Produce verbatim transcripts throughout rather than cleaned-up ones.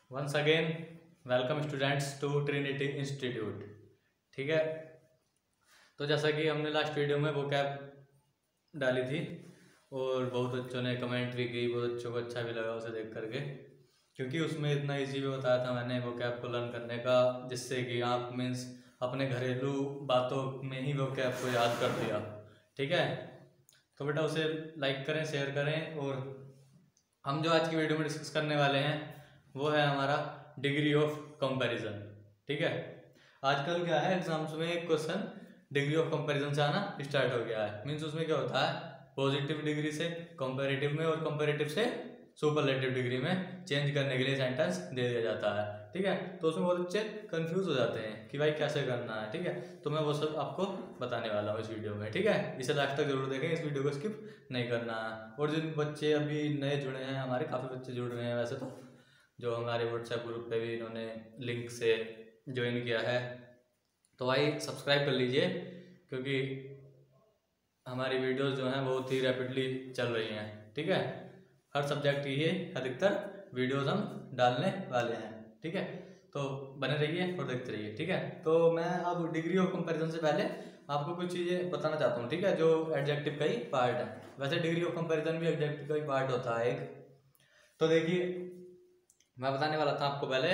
Once again welcome students to Trinity Institute. ठीक है, तो जैसा कि हमने लास्ट वीडियो में वो कैब डाली थी और बहुत बच्चों ने कमेंट भी की, बहुत बच्चों को अच्छा भी लगा उसे देख करके, क्योंकि उसमें इतना इजी भी बताया था मैंने वो कैब को लर्न करने का, जिससे कि आप मीन्स अपने घरेलू बातों में ही वो कैब को याद कर दिया। ठीक है, तो बेटा उसे लाइक करें, शेयर करें। और हम जो आज की वीडियो में डिस्कस करने वाले हैं वो है हमारा डिग्री ऑफ कंपैरिजन। ठीक है, आजकल क्या है एग्जाम्स में एक क्वेश्चन डिग्री ऑफ कंपैरिजन से आना स्टार्ट हो गया है। मीन्स उसमें क्या होता है, पॉजिटिव डिग्री से कंपैरेटिव में और कंपैरेटिव से सुपरलेटिव डिग्री में चेंज करने के लिए सेंटेंस दे दिया जाता है। ठीक है, तो उसमें बहुत बच्चे कंफ्यूज हो जाते हैं कि भाई कैसे करना है। ठीक है, तो मैं वो सब आपको बताने वाला हूँ इस वीडियो में। ठीक है, इसे लास्ट तक जरूर देखें, इस वीडियो को स्किप नहीं करना है। और जिन बच्चे अभी नए जुड़े हैं, हमारे काफ़ी बच्चे जुड़ रहे हैं वैसे तो, जो हमारे व्हाट्सएप ग्रुप पे भी इन्होंने लिंक से ज्वाइन किया है, तो भाई सब्सक्राइब कर लीजिए, क्योंकि हमारी वीडियोस जो हैं बहुत ही रैपिडली चल रही हैं। ठीक है, हर सब्जेक्ट की ही अधिकतर वीडियोस हम डालने वाले हैं। ठीक है, तो बने रहिए और देखते रहिए। ठीक है, तो मैं अब डिग्री ऑफ कंपैरिजन से पहले आपको कुछ चीज़ें बताना चाहता हूँ। ठीक है, जो एडजेक्टिव का ही पार्ट है। वैसे डिग्री ऑफ कंपैरिजन भी एडजेक्टिव का ही पार्ट होता है एक। तो देखिए, मैं बताने वाला था आपको पहले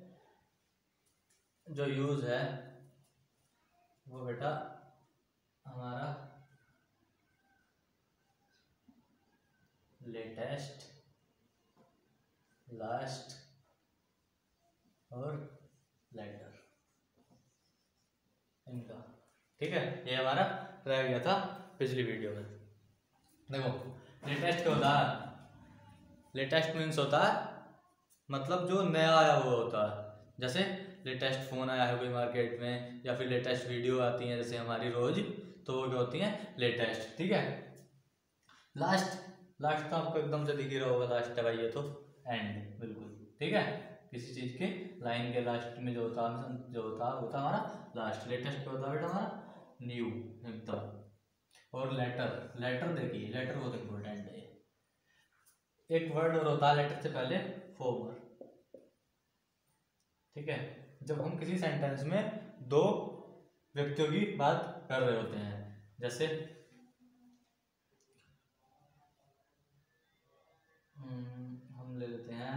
जो यूज है वो बेटा हमारा लेटेस्ट, लास्ट और लेटर, इनका। ठीक है, ये हमारा रह गया था पिछली वीडियो में। देखो लेटेस्ट क्या होता है, लेटेस्ट मीन्स होता है मतलब जो नया आया हुआ होता है। जैसे लेटेस्ट फ़ोन आया है कोई मार्केट में, या फिर लेटेस्ट वीडियो आती हैं जैसे हमारी रोज, तो वो क्या होती हैं, लेटेस्ट। ठीक है, लास्ट, लास्ट तो आपको एकदम से दिख ही रहा होगा, लास्ट है भाई ये तो एंड, बिल्कुल। ठीक है, किसी चीज़ के लाइन के लास्ट में जो होता जो होता होता हमारा लास्ट। लेटेस्ट क्या होता है बेटा हमारा न्यू एकदम। और लेटर, लेटर देखिए लेटर बहुत इंपॉर्टेंट है। एक वर्ड और होता है लेटर से पहले, फॉर्मर। ठीक है, जब हम किसी सेंटेंस में दो व्यक्तियों की बात कर रहे होते हैं, जैसे हम ले लेते हैं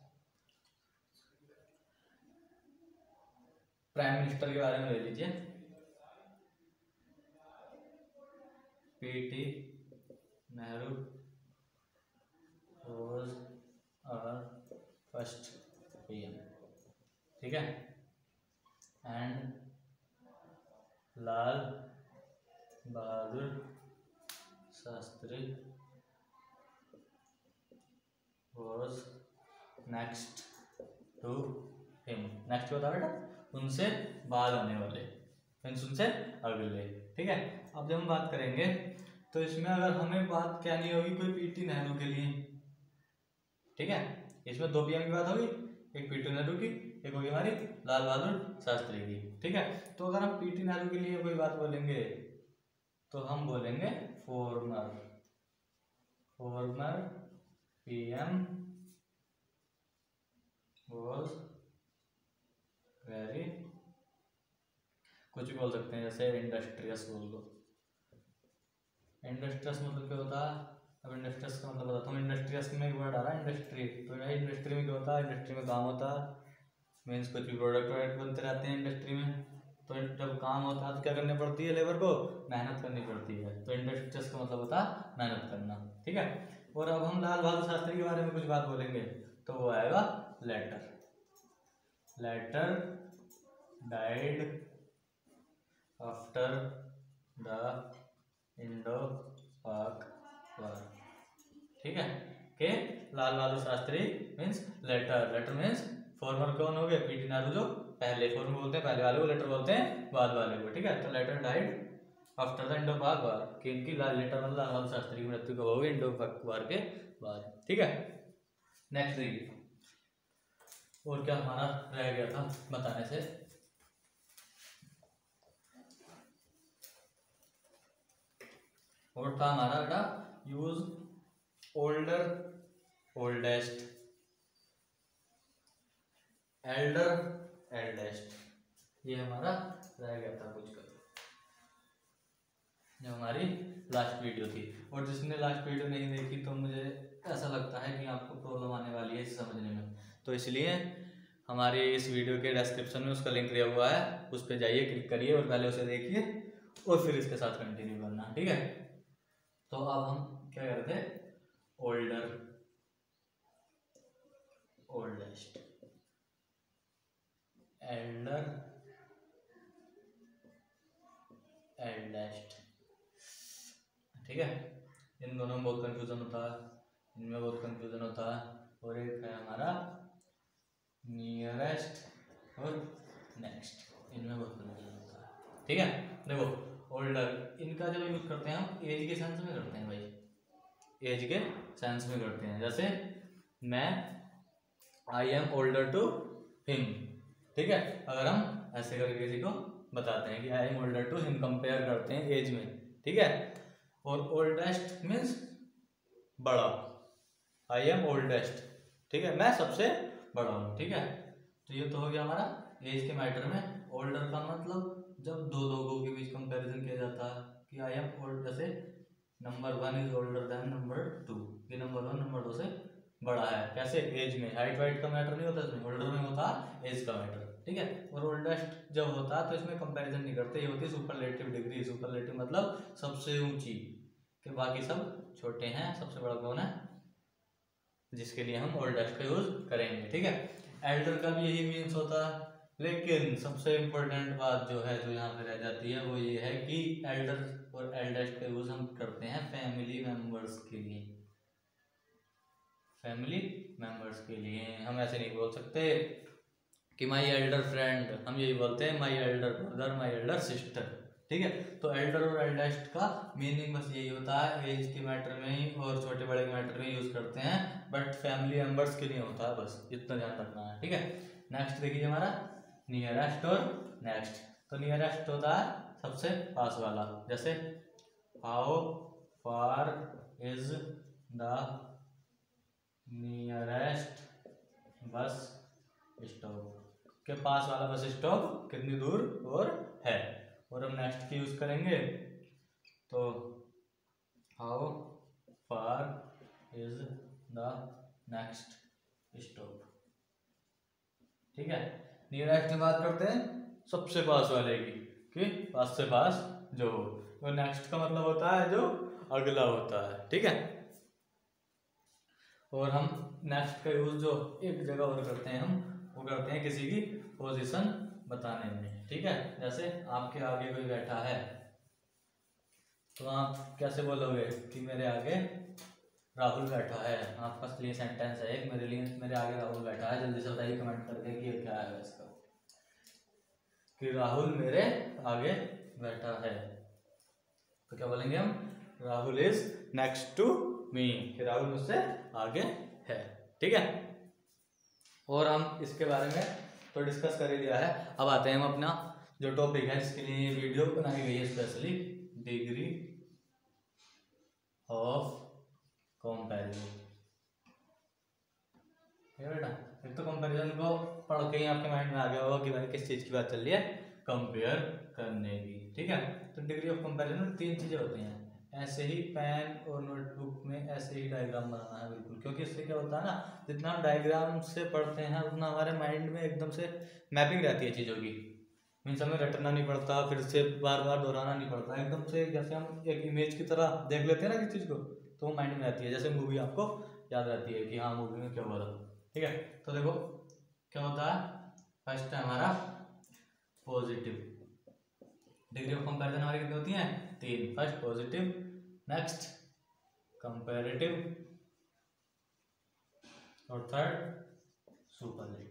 प्राइम मिनिस्टर के बारे में ले लीजिए, PT Nehru was our first PM. ठीक है, and Lal Bahadur Shastri was next to him. Next होता है बेटा उनसे बाद आने वाले, मीन्स उनसे अगले। ठीक है, अब जब हम बात करेंगे तो इसमें अगर हमें बात क्या नहीं होगी कोई पीटी नेहरू के लिए। ठीक है, इसमें दो पीएम की बात होगी, एक पीटी नेहरू की, एक होगी हमारी लाल बहादुर शास्त्री की। ठीक है, तो अगर हम पीटी नेहरू के लिए कोई बात बोलेंगे तो हम बोलेंगे former, former PM was very, कुछ भी बोल सकते हैं, जैसे इंडस्ट्रियस बोल दो। इंडस्ट्रियस मतलब क्या होता है, अब इंडस्ट्रियस का मतलब बताता हूँ। इंडस्ट्रियस में एक वर्ड आ रहा है इंडस्ट्री, तो इंडस्ट्री में क्या होता है, इंडस्ट्री में काम होता है, मीन्स कुछ भी प्रोडक्ट वोडक्ट बनते रहते हैं इंडस्ट्री में। तो जब काम होता है तो क्या करनी पड़ती है, लेबर को मेहनत करनी पड़ती है। तो इंडस्ट्रियस का मतलब होता है मेहनत करना। ठीक है, और अब हम लाल बहादुर शास्त्री के बारे में कुछ बात बोलेंगे तो वो आएगा latter. Latter died after the Indo Pak war. ठीक है, के Lal Bahadur Shastri means latter, latter means former कौन हो गए, पीटी नेहरू जो पहले, फॉर्मर बोलते हैं पहले वाले को, लेटर बोलते हैं बाद वाले को। ठीक है, तो latter died after the Indo Pak war, कि इनकी लेटर मतलब लाल बहादुर शास्त्री की मृत्यु कब हो गई, इंडो पाक वार के बाद। ठीक है, नेक्स्ट देखिए और क्या हमारा रह गया था बताने से। और था हमारा बेटा use older, oldest, elder, eldest, ये हमारा रह गया था कुछ कर जो हमारी लास्ट वीडियो थी। और जिसने लास्ट वीडियो नहीं देखी तो मुझे ऐसा लगता है कि आपको प्रॉब्लम आने वाली है इसे समझने में, तो इसलिए हमारे इस वीडियो के डिस्क्रिप्शन में उसका लिंक दिया हुआ है, उस पर जाइए, क्लिक करिए और पहले उसे देखिए और फिर इसके साथ कंटिन्यू करना, ठीक है। तो अब हम क्या करते हैं, ओल्डर, ओल्डेस्ट, एल्डर, एल्डेस्ट, ठीक है। इन दोनों में बहुत कंफ्यूजन होता है, इनमें बहुत कंफ्यूजन होता है। और एक है हमारा नियरेस्ट और नेक्स्ट, इनमें बहुत कंफ्यूजन होता है, ठीक है। देखो ओल्डर, इनका जब यूज करते हैं हम एज के सेंस में करते हैं भाई, एज के सेंस में करते हैं। जैसे मैं I am older to him, ठीक है। अगर हम ऐसे करके किसी को बताते हैं कि I am older to him, compare करते हैं एज में, ठीक है। और ओल्डेस्ट मीन्स बड़ा, आई एम ओल्डेस्ट, ठीक है, मैं सबसे बड़ा हूँ, ठीक है। तो ये तो हो गया हमारा एज के मैटर में। ओल्डर का मतलब जब दो लोगों के बीच कंपैरिजन किया जाता है कि आई एम ओल्ड, जैसे number one is older than number two, ये नंबर वन नंबर दो से बड़ा है, कैसे, एज में। हाइट वाइट का मैटर नहीं होता इसमें, ओल्डर में होता है एज का मैटर, ठीक है। और ओल्डेस्ट जब होता है तो इसमें कंपैरिजन नहीं करते, ये होती है सुपरलेटिव डिग्री। सुपरलेटिव मतलब सबसे ऊंची, कि बाकी सब छोटे हैं, सबसे बड़ा कौन है, जिसके लिए हम ओल्डेस्ट का यूज करेंगे, ठीक है। एल्डर का भी यही मीन्स होता है, लेकिन सबसे इम्पोर्टेंट बात जो है जो यहाँ पे रह जाती है वो ये है कि एल्डर और एल्डेस्ट का यूज हम करते हैं फैमिली मेंबर्स के लिए, फैमिली मेंबर्स के लिए। हम ऐसे नहीं बोल सकते कि माई एल्डर फ्रेंड, हम यही बोलते हैं my elder brother, my elder sister, ठीक है। तो एल्डर और एल्डेस्ट का मीनिंग बस यही होता है, एज के मैटर में ही और छोटे बड़े के मैटर में यूज करते हैं, बट फैमिली मेंबर्स के लिए होता है, बस इतना ध्यान रखना है, ठीक है। नेक्स्ट देखिए हमारा नियरेस्ट और नेक्स्ट। तो नियरेस्ट होता है सबसे पास वाला, जैसे how far is the nearest bus stop, के पास वाला बस स्टॉप कितनी दूर और है। और हम नेक्स्ट की यूज करेंगे, तो how far is the next stop, ठीक है। नियरेस्ट की बात करते हैं सबसे पास वाले की, कि पास से पास जो हो, और नेक्स्ट का मतलब होता है जो अगला होता है, ठीक है। और हम नेक्स्ट का यूज जो एक जगह और करते हैं, हम वो करते हैं किसी की पोजीशन बताने में, ठीक है। जैसे आपके आगे कोई बैठा है तो आप कैसे बोलोगे कि मेरे आगे राहुल बैठा है, आपका लिए सेंटेंस है एक, मेरे लिए मेरे आगे राहुल बैठा है, जल्दी से बताइए कमेंट करके कि ये क्या है इसका, कि राहुल मेरे आगे बैठा है। तो क्या बोलेंगे हम, Rahul is next to me, कि राहुल मुझसे आगे है, ठीक है। और हम इसके बारे में तो डिस्कस कर ही लिया है। अब आते हैं हम अपना जो टॉपिक है जिसके लिए वीडियो बनाई गई है स्पेशली, डिग्री ऑफ कंपैरिजन। बेटा एक तो कंपैरिजन को पढ़ के ही आपके माइंड में आ गया होगा कि भाई किस चीज की बात चल रही है, कंपेयर करने की, ठीक है। तो डिग्री ऑफ कंपैरिजन में तीन चीजें होती हैं, ऐसे ही पेन और नोटबुक में ऐसे ही डायग्राम बनाना है बिल्कुल, क्योंकि इससे क्या होता है ना, जितना हम डायग्राम से पढ़ते हैं उतना हमारे माइंड में एकदम से मैपिंग रहती है चीज़ों की, मीन्स हमें रटना नहीं पड़ता, फिर से बार बार दोहराना नहीं पड़ता, एकदम से जैसे हम एक इमेज की तरह देख लेते हैं ना किसी चीज़ को, तो वो माइंड में रहती है, जैसे मूवी आपको याद रहती है कि हाँ मूवी में क्या हुआ था, ठीक है। तो देखो क्या होता है, फर्स्ट है हमारा पॉजिटिव, डिग्री ऑफ कंपैरिजन हमारी कितनी होती हैं, तीन। फर्स्ट पॉजिटिव, नेक्स्ट कंपैरेटिव और थर्ड सुपरलेटिव,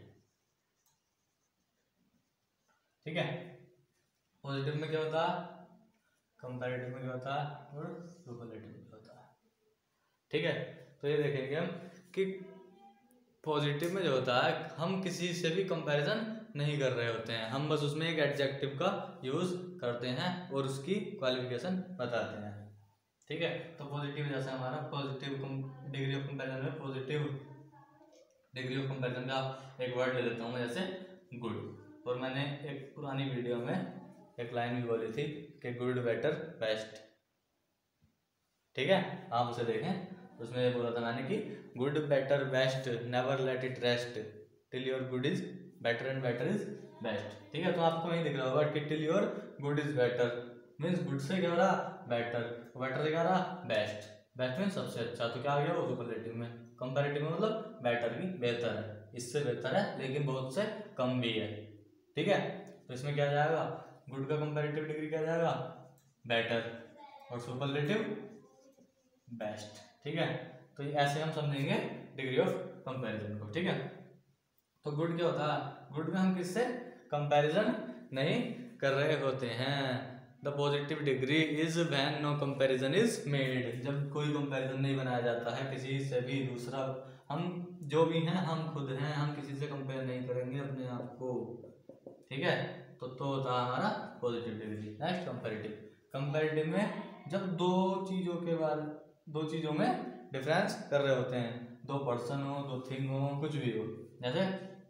ठीक है। पॉजिटिव में क्या होता है, कंपैरेटिव में क्या होता है और सुपरलेटिव में क्या होता है, ठीक है। तो ये देखेंगे हम कि पॉजिटिव में जो होता है हम किसी से भी कंपैरिजन नहीं कर रहे होते हैं, हम बस उसमें एक एडजेक्टिव का यूज करते हैं और उसकी क्वालिफिकेशन बताते हैं, ठीक है। तो पॉजिटिव जैसे हमारा पॉजिटिव डिग्री ऑफ कंपैरिजन में पॉजिटिव डिग्री ऑफ कंपैरिजन का एक वर्ड ले लेता हूँ मैं, जैसे गुड। और मैंने एक पुरानी वीडियो में एक लाइन भी बोली थी कि गुड बेटर बेस्ट, ठीक है, आप उसे देखें। उसमें ये बोला था मैंने कि good better best never let it rest till your good is better and better is best, ठीक है। तो आपको यही दिख रहा होगा कि till your good is better means good से क्या हो रहा बेटर, बेटर से क्या रहा बेस्ट, बेस्ट मीन्स सबसे अच्छा। तो क्या आ गया वो सुपरलेटिव में। कंपैरेटिव में मतलब बेटर की बेहतर है, इससे बेहतर है लेकिन बहुत से कम भी है, ठीक है। तो इसमें क्या जाएगा, गुड का कंपैरेटिव डिग्री क्या जाएगा बेटर और सुपरलेटिव बेस्ट, ठीक है। तो ये ऐसे हम समझेंगे डिग्री ऑफ कंपैरिजन को, ठीक है। तो गुड क्या होता है, गुड में हम किससे कंपैरिजन नहीं कर रहे होते हैं। The positive degree is when no comparison is made, जब कोई कंपैरिजन नहीं बनाया जाता है किसी से भी दूसरा, हम जो भी हैं हम खुद हैं, हम किसी से कंपेयर नहीं करेंगे अपने आप को, ठीक है। तो तो होता है हमारा positive degree. Next comparative, comparative में जब दो चीजों के बारे दो चीजों में डिफरेंस कर रहे होते हैं, दो पर्सन हो, दो थिंग हो, कुछ भी हो, जैसे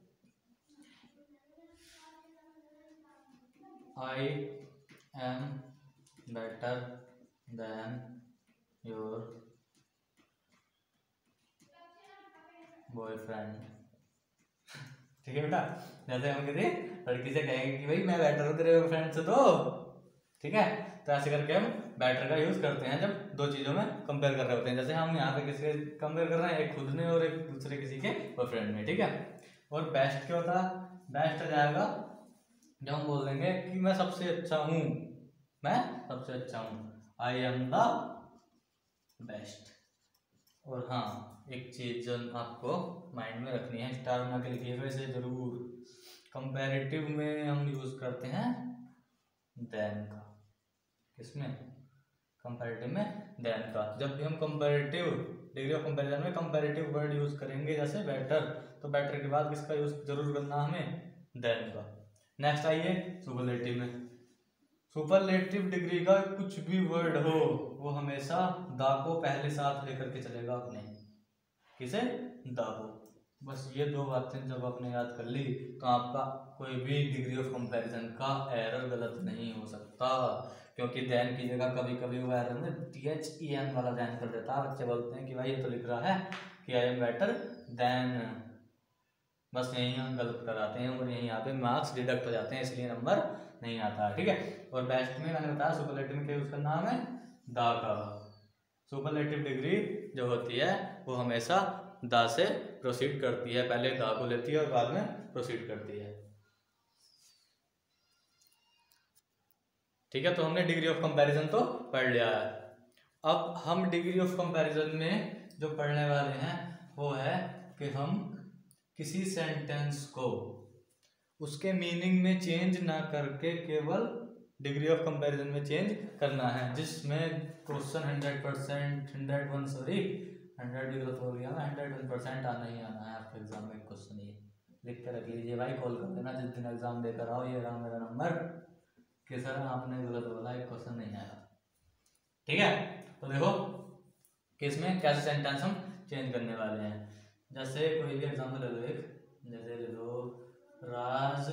I am better than your boyfriend, ठीक है बेटा। जैसे हम किसी लड़की से कहेंगे कि भाई मैं बेटर हूँ तेरे फ्रेंड से, तो ठीक है। तो ऐसे करके हम बेटर का यूज करते हैं जब दो चीजों में कंपेयर कर रहे होते हैं। जैसे हम यहाँ पे किसी से कंपेयर कर रहे हैं, एक खुद ने और एक दूसरे किसी के बॉयफ्रेंड में, ठीक है। और बेस्ट क्या होता है, बेस्ट आ जाएगा जब हम बोल देंगे कि मैं सबसे अच्छा हूँ, मैं सबसे अच्छा हूँ, आई एम द बेस्ट। और हाँ एक चीज जो आपको माइंड में रखनी है, स्टार बना के लिखिएगा इसे जरूर, कंपैरेटिव में हम यूज करते हैं देन का, किसमें कंपैरेटिव में देन का। जब भी हम कंपैरेटिव डिग्री ऑफ कंपैरिजन में कंपैरेटिव वर्ड यूज करेंगे जैसे बेटर, तो बेटर के बाद किसका यूज जरूर करना हमें देन का। नेक्स्ट आइए सुपरलेटिव में, सुपरलेटिव डिग्री का कुछ भी वर्ड हो वो हमेशा दा को पहले साथ लेकर के चलेगा अपने, किसे दा को। बस ये दो बातें जब आपने याद कर ली तो आपका कोई भी डिग्री ऑफ कंपैरिजन का एरर गलत नहीं हो सकता, क्योंकि देन की जगह कभी कभी वो एरर में टी एच ई एन वाला देन कर देता है। बच्चे बोलते हैं कि भाई ये तो लिख रहा है कि आई एम बेटर देन, बस यही हम गलत कराते हैं और यही यहाँ पे मार्क्स डिडक्ट हो जाते हैं, इसलिए नंबर नहीं आता है, ठीक है। और बेस्ट में मैंने बताया सुपरलेटिव में क्या यूज करना है दा का। सुपरलेटिव डिग्री जो होती है वो हमेशा दा से प्रोसीड करती है, पहले दा को लेती है और बाद में प्रोसीड करती है, ठीक है। तो हमने डिग्री ऑफ कंपैरिजन तो पढ़ लिया है। अब हम डिग्री ऑफ कंपैरिजन में जो पढ़ने वाले हैं वो है कि हम किसी सेंटेंस को उसके मीनिंग में चेंज ना करके केवल डिग्री ऑफ कंपैरिजन में चेंज करना है, जिसमें question hundred percent hundred one sorry hundred भी गलत हो गया, हंड्रेड वन परसेंट आना ही आना है आपके एग्जाम में। क्वेश्चन ये लिख के रख लीजिए भाई, कॉल कर देना जिस दिन एग्जाम देकर आओ, ये रहा मेरा नंबर कि सर आपने गलत बोला, एक क्वेश्चन नहीं आया, ठीक है। तो देखो कि इसमें कैसे सेंटेंस हम चेंज करने वाले हैं। जैसे कोई भी एग्जाम्पल ले लो, एक जैसे ले लो Raj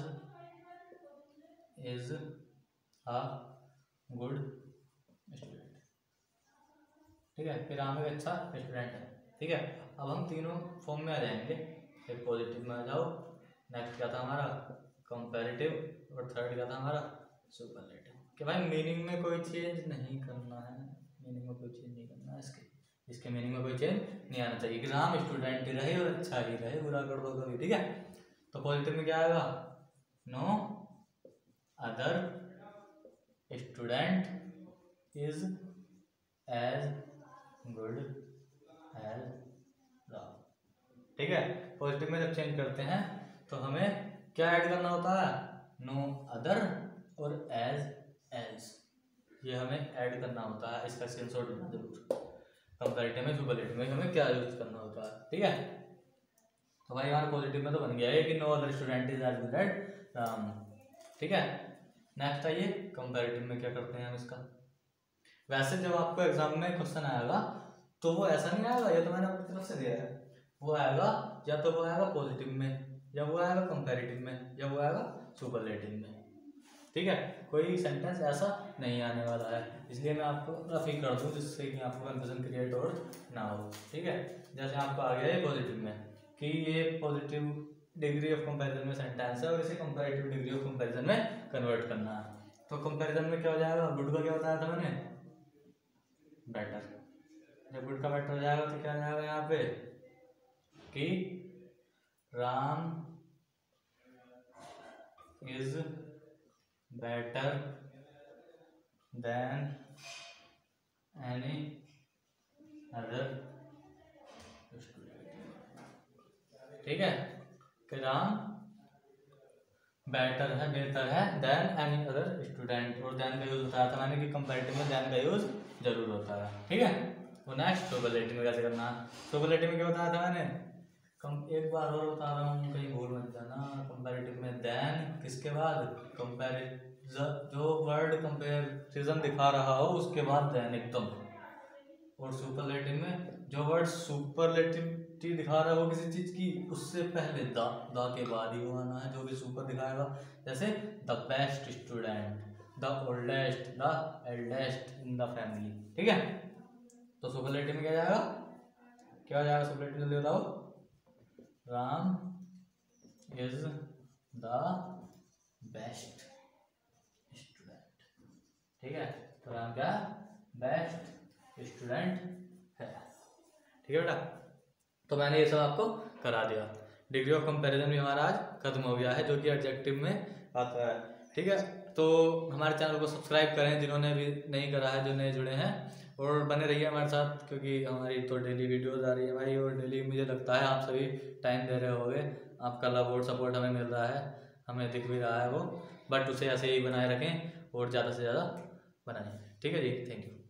is a good student, ठीक है। फिर हम एक अच्छा स्टूडेंट है, ठीक है। अब हम तीनों फॉर्म में आ जाएंगे, फिर पॉजिटिव में आ जाओ, नेक्स्ट क्या था हमारा कंपैरेटिव, और थर्ड क्या था हमारा सुपरलेटिव। कि भाई मीनिंग में कोई चेंज नहीं करना है, मीनिंग में कोई चेंज नहीं करना है, इसके इसके मीनिंग में कोई चेंज नहीं आना चाहिए, एग्जाम स्टूडेंट ही रहे और अच्छा ही रहे, बुरा कर दो कभी, ठीक है। तो पॉजिटिव में क्या आएगा, no other student is as good as Ram, ठीक है। पॉजिटिव में जब चेंज करते हैं तो हमें क्या ऐड करना होता है, नो अदर और एज एज, ये हमें ऐड करना होता है, इसका स्क्रीनशॉट लेना जरूर। कंपैरेटिव में सुपरलेटिव में हमें क्या यूज करना होता है, ठीक है। तो भाई यहाँ पॉजिटिव में तो बन गया है कि no other student is as good as Ram, ठीक है। नेक्स्ट आइए कंपैरेटिव में क्या करते हैं हम इसका। वैसे जब आपको एग्जाम में क्वेश्चन आएगा तो वो ऐसा नहीं आएगा, ये तो मैंने अपनी तरफ से दिया है, वो आएगा या तो वो आएगा पॉजिटिव में, या वो आएगा कंपैरेटिव में, या वो आएगा सुपरलेटिव में। ठीक है, कोई सेंटेंस ऐसा नहीं आने वाला है, इसलिए मैं आपको रफ ही कर दूँ जिससे कि आपको कंफ्यूजन क्रिएट और ना हो। ठीक है, जैसे आपको आ गया ये पॉजिटिव में कि ये पॉजिटिव डिग्री ऑफ कंपैरिजन में सेंटेंस है और इसे कंपैरेटिव डिग्री ऑफ कंपैरिजन में कन्वर्ट करना है। तो कंपैरिजन में क्या हो जाएगा, गुड का क्या बताया था मैंने, बेटर। जब गुड का बेटर हो जाएगा तो क्या हो जाएगा यहाँ पे कि Ram is better than any other student. ठीक है, कि राम बेटर है, बेहतर है देन एनी अदर स्टूडेंट, और देन का यूज बताया था मैंने कि कंपैरेटिव में देन का यूज जरूर होता है। ठीक है, वो नेक्स्ट सुपरलेटिव में कैसे करना है। सुपरलेटिव में क्या बताया था मैंने, कम एक बार और बता रहा हूँ, कहीं भूल मत जाना। कंपैरेटिव में देन किसके बाद, कंपैरिजन, जो वर्ड कंपैरिजन दिखा रहा हो उसके बाद देन एकदम, और सुपरलेटिव में जो वर्ड सुपरलेटिविटी दिखा रहा हो किसी चीज की उससे पहले द द के बाद ही वो आना है, जो भी सुपर दिखाएगा। जैसे the best student, the oldest, the eldest in the family. ठीक है, तो सुपरलेटिव में क्या जाएगा, क्या हो जाएगा सुपरलेटिव, जल्दी बताओ। Ram is the best student. ठीक है, तो राम क्या बेस्ट स्टूडेंट है। ठीक है बेटा, तो मैंने ये सब आपको करा दिया। डिग्री ऑफ कंपैरिजन भी हमारा आज खत्म हो गया है, जो कि एडजेक्टिव में आता है। ठीक है, तो हमारे चैनल को सब्सक्राइब करें जिन्होंने भी नहीं करा है, जो नए जुड़े हैं, और बने रहिए हमारे साथ, क्योंकि हमारी तो डेली वीडियोस आ रही है भाई, और डेली मुझे लगता है आप सभी टाइम दे रहे होगे। आपका लव और सपोर्ट हमें मिल रहा है, हमें दिख भी रहा है वो, बट उसे ऐसे ही बनाए रखें और ज़्यादा से ज़्यादा बनाएं। ठीक है जी, थैंक यू।